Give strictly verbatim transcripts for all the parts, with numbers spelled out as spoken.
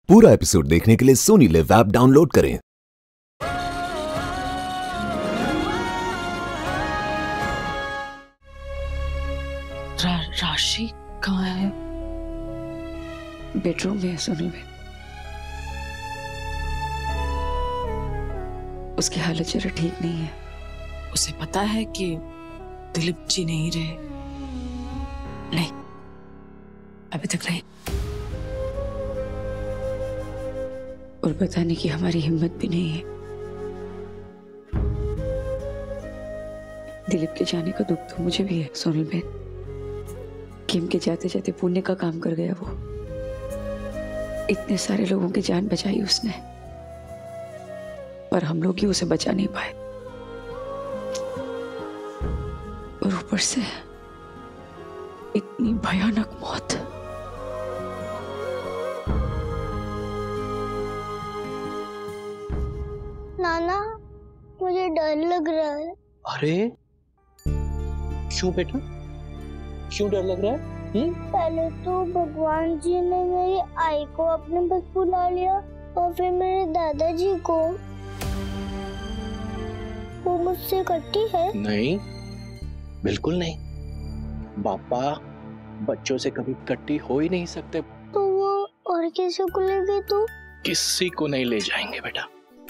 पूरा एपिसोड देखने के लिए सोनी लिव ऐप डाउनलोड करें। रा, राशि कहाँ है? बेडरूम में है सोनी में। उसकी हालत जरा ठीक नहीं है। उसे पता है कि दिलीप जी नहीं रहे? नहीं, अभी तक नहीं। और बताने की हमारी हिम्मत भी नहीं है। दिलीप के जाने का दुख तो मुझे भी है सोनल बहन। किम के जाते जाते पुण्य का काम कर गया वो। इतने सारे लोगों की जान बचाई उसने, पर हम लोग ही उसे बचा नहीं पाए। और ऊपर से इतनी भयानक मौत। नाना, मुझे डर लग रहा है। अरे क्यों बेटा, क्यों डर लग रहा है? हुँ? पहले तो भगवान जी ने मेरी आई को अपने पास बुला लिया और फिर मेरे दादाजी को। वो मुझसे कट्टी है? नहीं, बिल्कुल नहीं। पापा बच्चों से कभी कट्टी हो ही नहीं सकते। तो वो और किसी को ले गए तो? किसी को नहीं ले जाएंगे बेटा।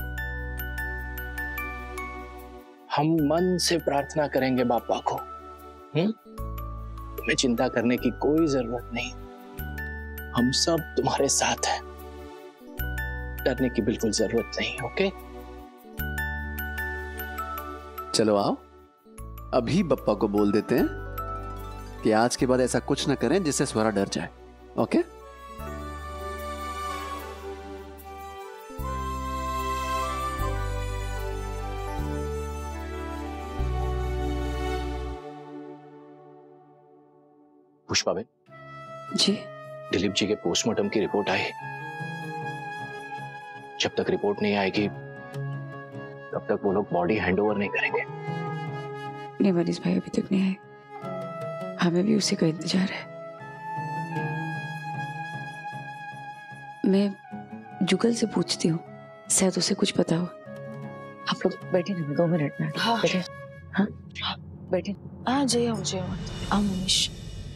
हम मन से प्रार्थना करेंगे बापा को। हम्म? तुम्हें चिंता करने की कोई जरूरत नहीं। हम सब तुम्हारे साथ हैं। डरने की बिल्कुल जरूरत नहीं। ओके? चलो आओ, अभी बप्पा को बोल देते हैं कि आज के बाद ऐसा कुछ ना करें जिससे स्वरा डर जाए। ओके? पुष्पा बेन जी। दिलीप जी के पोस्टमार्टम की रिपोर्ट आई। जब तक रिपोर्ट नहीं आएगी तब तक वो लोग बॉडी हैंडओवर नहीं करेंगे। नहीं मनीष भाई, अभी तक नहीं आए। हमें भी उसी का इंतजार है। मैं जुगल से पूछती हूँ, शायद उसे कुछ पता हो। आप लोग बैठे ना, दो मिनट में। हाँ बैठे। हाँ बैठे। हाँ जय हो जय हो। आ मनीष,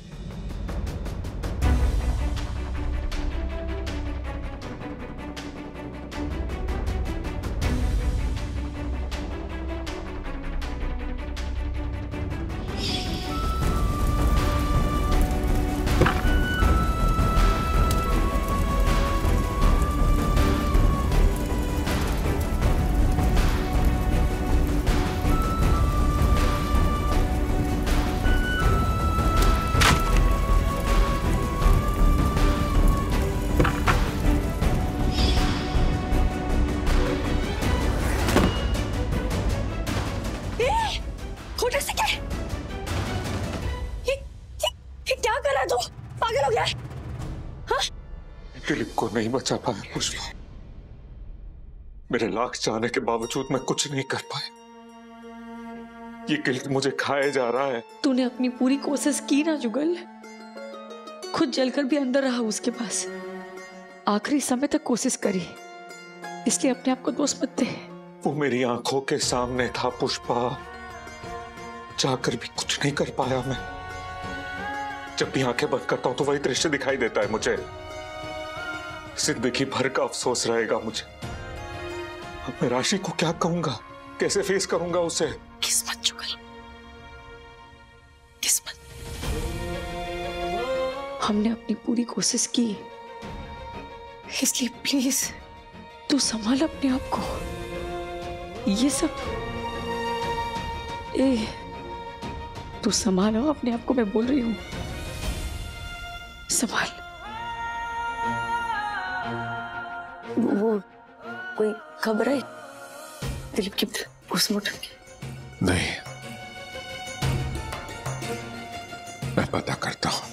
दिलीप को नहीं बचा पाया पुष्पा। मेरे लाख चाहने के बावजूद मैं कुछ नहीं कर पाया। ये गिल्ट मुझे खाए जा रहा है। तूने अपनी पूरी कोशिश की ना जुगल। खुद जलकर भी अंदर रहा उसके पास। आखिरी समय तक कोशिश करी, इसलिए अपने आप को दोष मत दे। वो मेरी आंखों के सामने था पुष्पा, जाकर भी कुछ नहीं कर पाया मैं। जब भी आंखें बंद करता हूं तो वही दृश्य दिखाई देता है मुझे। जिंदगी भर का अफसोस रहेगा मुझे। अब मैं राशि को क्या कहूंगा, कैसे फेस करूंगा उसे? किस्मत जुगल, किस्मत। हमने अपनी पूरी कोशिश की, इसलिए प्लीज तू संभाल अपने आप को। ये सब ए तू संभालो अपने आप को, मैं बोल रही हूं, संभाल। वो, वो कोई खबर है दिलीप की पोस्टमार्टम की? नहीं, मैं पता करता हूं।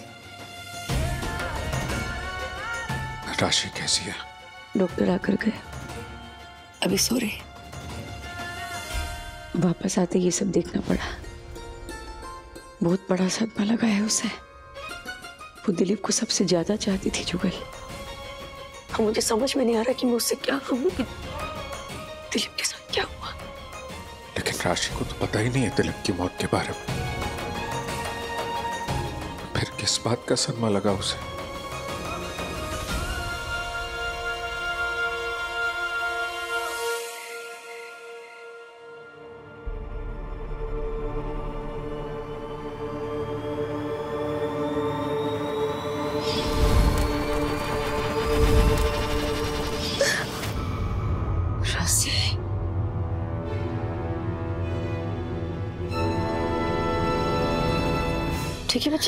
राशि कैसी है? डॉक्टर आकर गए, अभी सो रही। वापस आते ये सब देखना पड़ा। बहुत बड़ा सदमा लगा है उसे। वो दिलीप को सबसे ज्यादा चाहती थी जुगल। अब मुझे समझ में नहीं आ रहा कि मैं उससे क्या कहूँ कि दिलीप के साथ क्या हुआ। लेकिन राशि को तो पता ही नहीं है दिलीप की मौत के बारे में। फिर किस बात का सदमा लगा उसे? ठीक है बच्चे,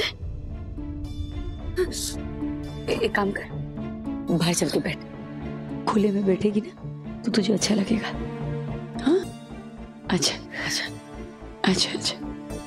एक काम कर, बाहर चल के बैठ। खुले में बैठेगी ना तो तुझे अच्छा लगेगा। हाँ, अच्छा अच्छा अच्छा अच्छा।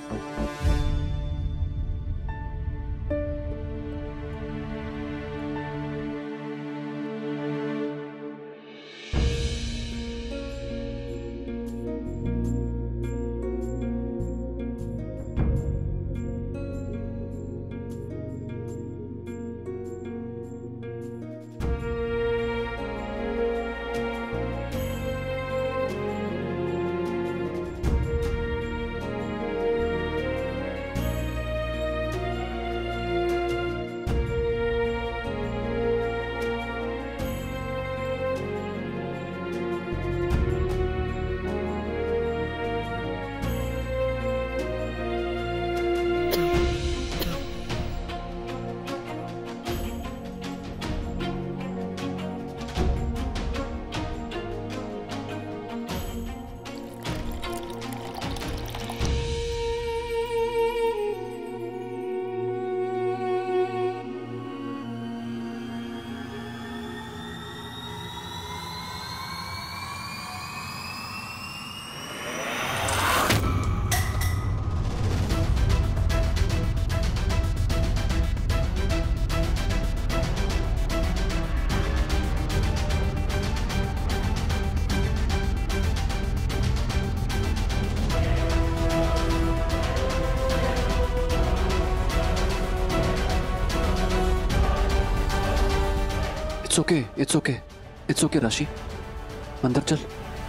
It's okay, it's okay, it's okay Rashi, अंदर चल।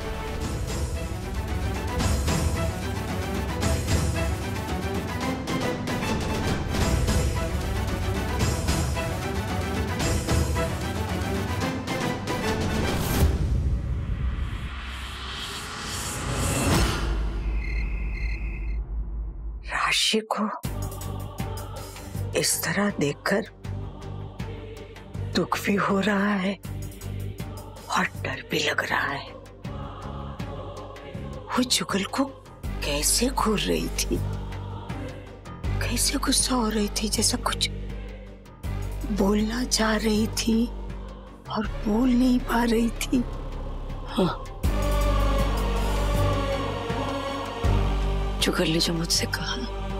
राशि को इस तरह देखकर दुख भी हो रहा है और डर भी लग रहा है। वो जुगल को कैसे घूर रही थी, कैसे गुस्सा हो रही थी, जैसा कुछ बोलना चाह रही थी और बोल नहीं पा रही थी। हाँ, जुगल ने जो मुझसे कहा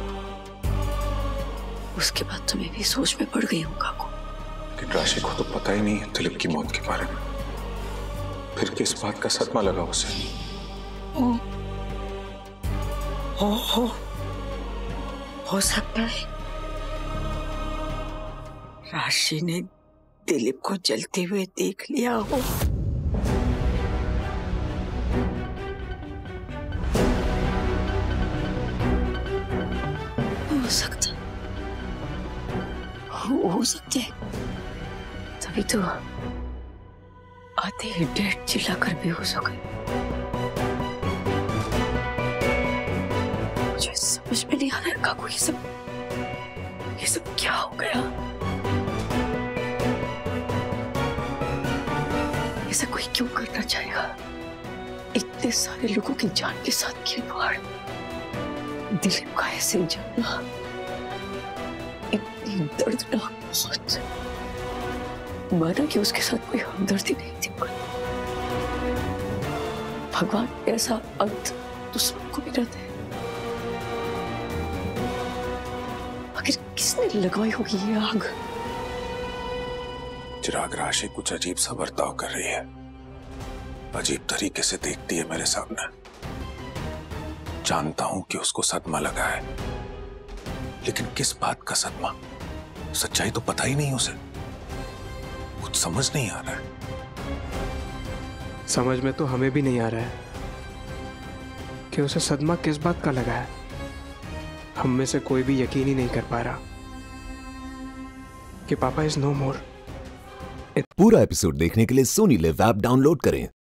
उसके बाद तो मैं भी सोच में पड़ गई हूँ काकू। लेकिन राशि को तो पता ही नहीं है दिलीप की मौत के बारे में। फिर किस बात का सदमा लगा उसे? ओ, ओ, हो, हो सकता है राशि ने दिलीप को जलते हुए देख लिया हो। हो सकता हो, हो सकता है, तभी तो आते ही डेट चिल्लाकर बेहोश हो गए। मुझे समझ में नहीं आ रहा है काकू, ये सब ये सब क्या हो गया? ऐसा कोई क्यों करना चाहेगा? इतने सारे लोगों की जान के साथ खिलवाड़, दिलीप का ऐसे जाना, इतनी दर्दनाक मौत। माना कि उसके साथ कोई हमदर्दी नहीं थी, पर भगवान ऐसा अंत दुश्मन को भी न दे। आखिर किसने लगवाई होगी ये आग? चिराग, राशि कुछ अजीब सा बर्ताव कर रही है, अजीब तरीके से देखती है मेरे सामने। जानता हूं कि उसको सदमा लगा है, लेकिन किस बात का सदमा? सच्चाई तो पता ही नहीं उसे। वो कुछ समझ नहीं आ रहा है। समझ में तो हमें भी नहीं आ रहा है कि उसे सदमा किस बात का लगा है। हम में से कोई भी यकीन ही नहीं कर पा रहा कि पापा इज नो मोर। पूरा एपिसोड देखने के लिए सोनी लिव ऐप डाउनलोड करें।